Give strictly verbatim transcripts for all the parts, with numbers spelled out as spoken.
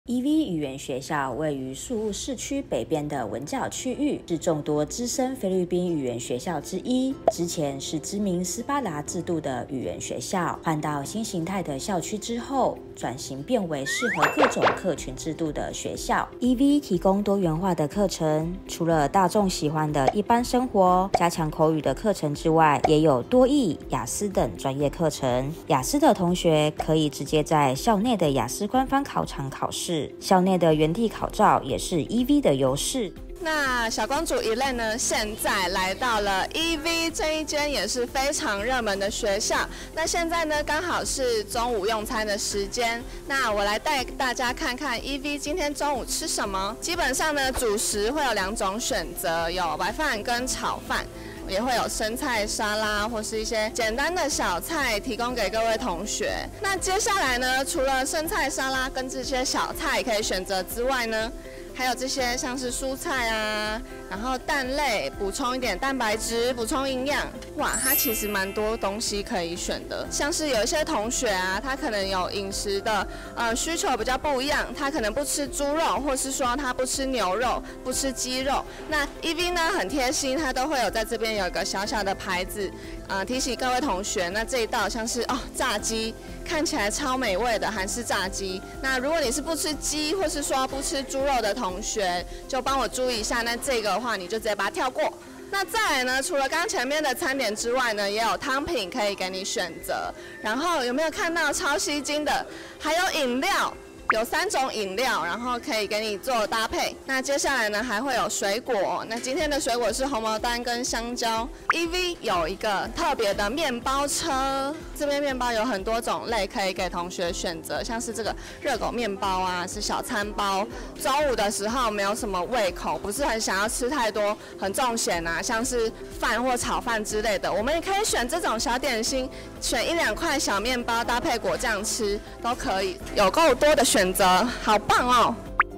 E V 语言学校位于宿务市区北边的文教区域，是众多资深菲律宾语言学校之一。之前是知名斯巴达制度的语言学校，换到新形态的校区之后，转型变为适合各种客群制度的学校。E V 提供多元化的课程，除了大众喜欢的一般生活、加强口语的课程之外，也有多益、雅思等专业课程。雅思的同学可以直接在校内的雅思官方考场考试。校内的原地考照也是 E V 的优势。 那小公主一类呢，现在来到了 E V 这一间也是非常热门的学校。那现在呢，刚好是中午用餐的时间。那我来带大家看看 E V 今天中午吃什么。基本上呢，主食会有两种选择，有白饭跟炒饭。也会有生菜沙拉或是一些简单的小菜提供给各位同学。那接下来呢，除了生菜沙拉跟这些小菜可以选择之外呢，还有这些像是蔬菜啊，然后蛋类补充一点蛋白质，补充营养。哇，它其实蛮多东西可以选的，像是有一些同学啊，他可能有饮食的呃需求比较不一样，他可能不吃猪肉，或是说他不吃牛肉，不吃鸡肉。那 E V 呢很贴心，它都会有在这边有一个小小的牌子，呃提醒各位同学，那这一道像是哦炸鸡，看起来超美味的韩式炸鸡。那如果你是不吃鸡，或是说不吃猪肉的同学，就帮我注意一下，那这个的话你就直接把它跳过。那再来呢，除了刚前面的餐点之外呢，也有汤品可以给你选择。然后有没有看到超吸睛的？还有饮料。有三种饮料，然后可以给你做搭配。那接下来呢，还会有水果。那今天的水果是红毛丹跟香蕉。E V 有一个特别的面包车，这边面包有很多种类可以给同学选择，像是这个热狗面包啊，是小餐包。中午的时候没有什么胃口，不是很想要吃太多很重咸啊，像是饭或炒饭之类的，我们也可以选这种小点心，选一两块小面包搭配果酱吃都可以，有够多的选择。选择好棒哦！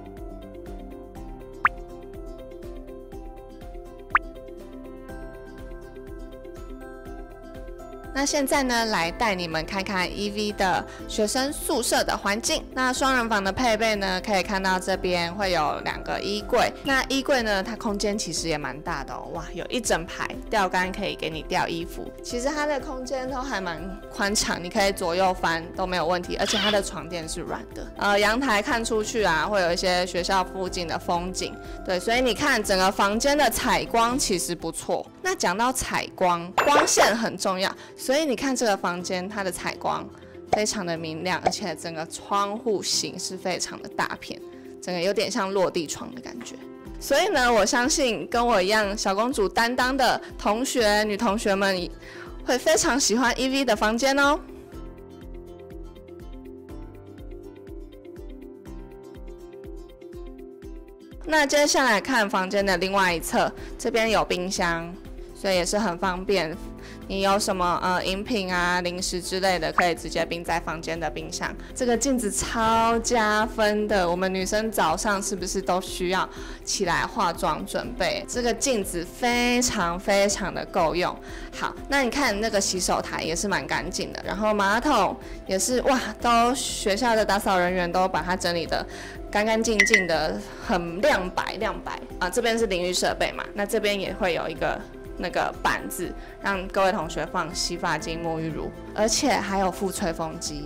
那现在呢，来带你们看看 E V 的学生宿舍的环境。那双人房的配备呢，可以看到这边会有两个衣柜。那衣柜呢，它空间其实也蛮大的哦，哇，有一整排吊杆可以给你吊衣服。其实它的空间都还蛮宽敞，你可以左右翻都没有问题，而且它的床垫是软的。呃，阳台看出去啊，会有一些学校附近的风景。对，所以你看整个房间的采光其实不错。那讲到采光，光线很重要。所以你看这个房间，它的采光非常的明亮，而且整个窗户型是非常的大片，整个有点像落地窗的感觉。所以呢，我相信跟我一样小公主担当的同学、女同学们会非常喜欢 E V 的房间哦。那接下来看房间的另外一侧，这边有冰箱，所以也是很方便。你有什么呃饮品啊、零食之类的，可以直接冰在房间的冰箱。这个镜子超加分的，我们女生早上是不是都需要起来化妆准备？这个镜子非常非常的够用。好，那你看那个洗手台也是蛮干净的，然后马桶也是哇，都学校的打扫人员都把它整理的干干净净的，很亮白亮白啊。这边是淋浴设备嘛，那这边也会有一个那个板子，让各位同学放洗发精、沐浴乳，而且还有附吹风机。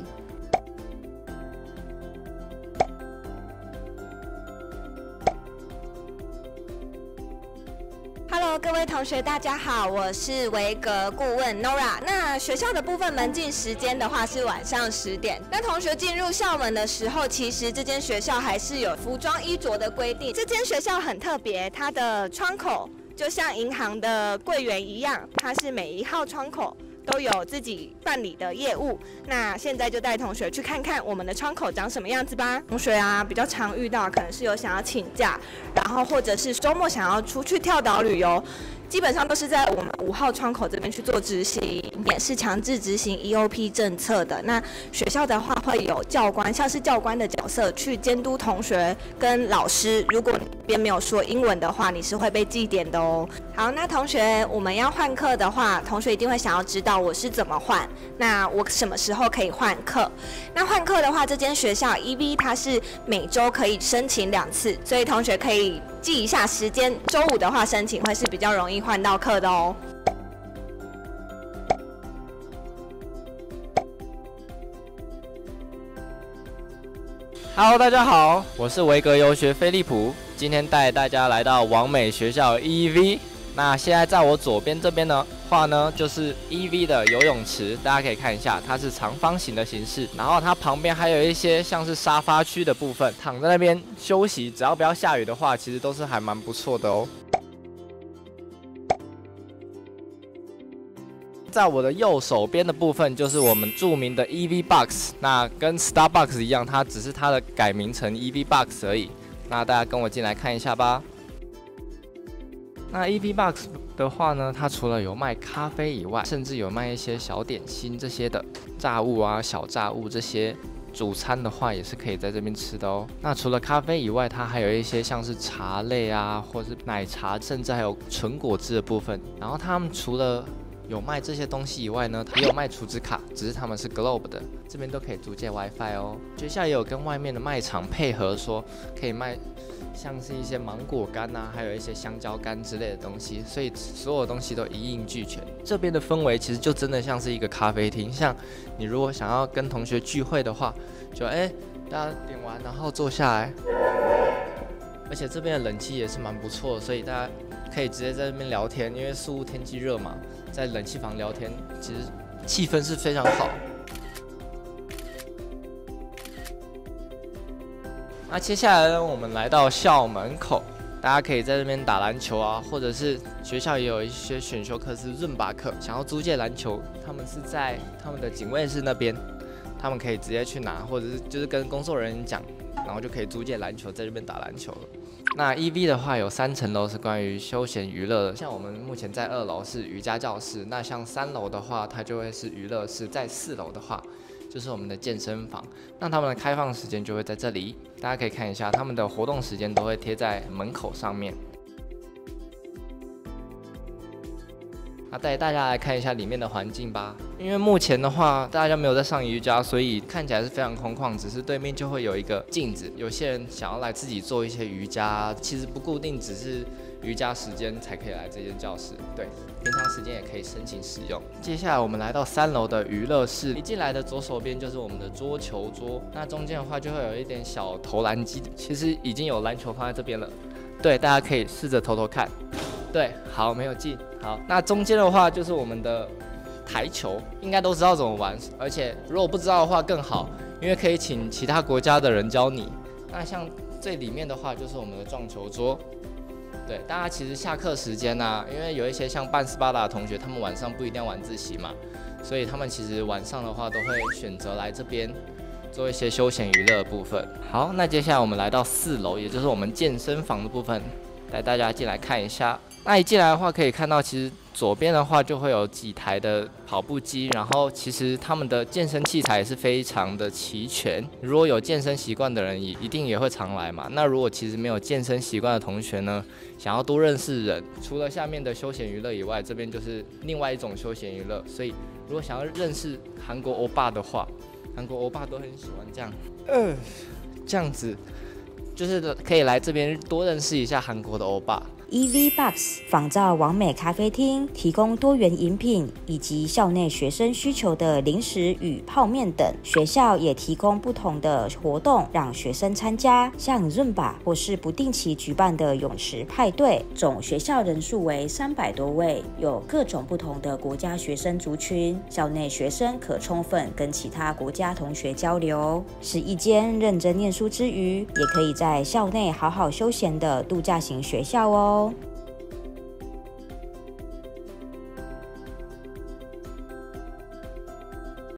Hello， 各位同学，大家好，我是维格顾问 Nora。那学校的部分门禁时间的话是晚上十点。那同学进入校门的时候，其实这间学校还是有服装衣着的规定。这间学校很特别，它的窗口就像银行的柜员一样，它是每一号窗口都有自己办理的业务。那现在就带同学去看看我们的窗口长什么样子吧。同学啊，比较常遇到可能是有想要请假，然后或者是周末想要出去跳岛旅游，基本上都是在我们五号窗口这边去做执行，也是强制执行 E O P 政策的。那学校的话会有教官，像是教官的角色去监督同学跟老师，如果你这边没有说英文的话，你是会被记点的哦。 好，那同学，我们要换课的话，同学一定会想要知道我是怎么换。那我什么时候可以换课？那换课的话，这间学校 E V 它是每周可以申请两次，所以同学可以记一下时间。周五的话申请会是比较容易换到课的哦。 Hello， 大家好，我是维格游学飞利浦，今天带大家来到王美学校 E V。那现在在我左边这边的话呢，就是 E V 的游泳池，大家可以看一下，它是长方形的形式，然后它旁边还有一些像是沙发区的部分，躺在那边休息，只要不要下雨的话，其实都是还蛮不错的哦。在我的右手边的部分就是我们著名的 E V Box， 那跟 Starbucks 一样，它只是它的改名成 E V Box 而已。那大家跟我进来看一下吧。那 E V Box 的话呢，它除了有卖咖啡以外，甚至有卖一些小点心这些的炸物啊、小炸物这些。主餐的话也是可以在这边吃的哦。那除了咖啡以外，它还有一些像是茶类啊，或是奶茶，甚至还有纯果汁的部分。然后他们除了有卖这些东西以外呢，也有卖储值卡，只是他们是 Globe 的，这边都可以租借 WiFi 哦。学校也有跟外面的卖场配合，说可以卖像是一些芒果干啊，还有一些香蕉干之类的东西，所以所有东西都一应俱全。这边的氛围其实就真的像是一个咖啡厅，像你如果想要跟同学聚会的话，就哎、欸、大家点完然后坐下来，而且这边的冷气也是蛮不错的，所以大家可以直接在这边聊天，因为宿务天气热嘛，在冷气房聊天，其实气氛是非常好。那接下来呢，我们来到校门口，大家可以在这边打篮球啊，或者是学校也有一些选修课是润拔课，想要租借篮球，他们是在他们的警卫室那边，他们可以直接去拿，或者是就是跟工作人员讲，然后就可以租借篮球在这边打篮球了。那 E V 的话有三层楼是关于休闲娱乐的，像我们目前在二楼是瑜伽教室，那像三楼的话它就会是娱乐室，在四楼的话就是我们的健身房，那他们的开放时间就会在这里，大家可以看一下他们的活动时间都会贴在门口上面。那带大家来看一下里面的环境吧。因为目前的话，大家没有在上瑜伽，所以看起来是非常空旷。只是对面就会有一个镜子，有些人想要来自己做一些瑜伽，其实不固定，只是瑜伽时间才可以来这间教室。对，平常时间也可以申请使用。接下来我们来到三楼的娱乐室，一进来的左手边就是我们的桌球桌，那中间的话就会有一点小投篮机，其实已经有篮球放在这边了。对，大家可以试着投投看。对，好，没有进。好，那中间的话就是我们的台球，应该都知道怎么玩，而且如果不知道的话更好，因为可以请其他国家的人教你。那像最里面的话就是我们的撞球桌。对，大家其实下课时间啊，因为有一些像半斯巴达的同学，他们晚上不一定要晚自习嘛，所以他们其实晚上的话都会选择来这边做一些休闲娱乐的部分。好，那接下来我们来到四楼，也就是我们健身房的部分，带大家进来看一下。那一进来的话，可以看到其实左边的话就会有几台的跑步机，然后其实他们的健身器材也是非常的齐全。如果有健身习惯的人，也一定也会常来嘛。那如果其实没有健身习惯的同学呢，想要多认识人，除了下面的休闲娱乐以外，这边就是另外一种休闲娱乐。所以如果想要认识韩国欧巴的话，韩国欧巴都很喜欢这样，呃，这样子，就是可以来这边多认识一下韩国的欧巴。 E V Box 仿照完美咖啡厅，提供多元饮品以及校内学生需求的零食与泡面等。学校也提供不同的活动让学生参加，像 Zumba 或是不定期举办的泳池派对。总学校人数为三百多位，有各种不同的国家学生族群，校内学生可充分跟其他国家同学交流，是一间认真念书之余，也可以在校内好好休闲的度假型学校哦。